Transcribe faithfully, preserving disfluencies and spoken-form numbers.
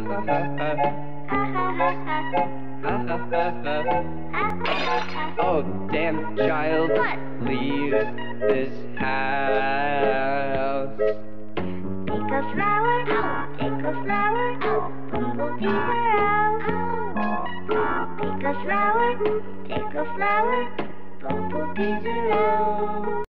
Oh, damn child, What? leave this house. Take a flower, take a flower, bumblebees are out. Take a flower, take a flower, bumblebees are out.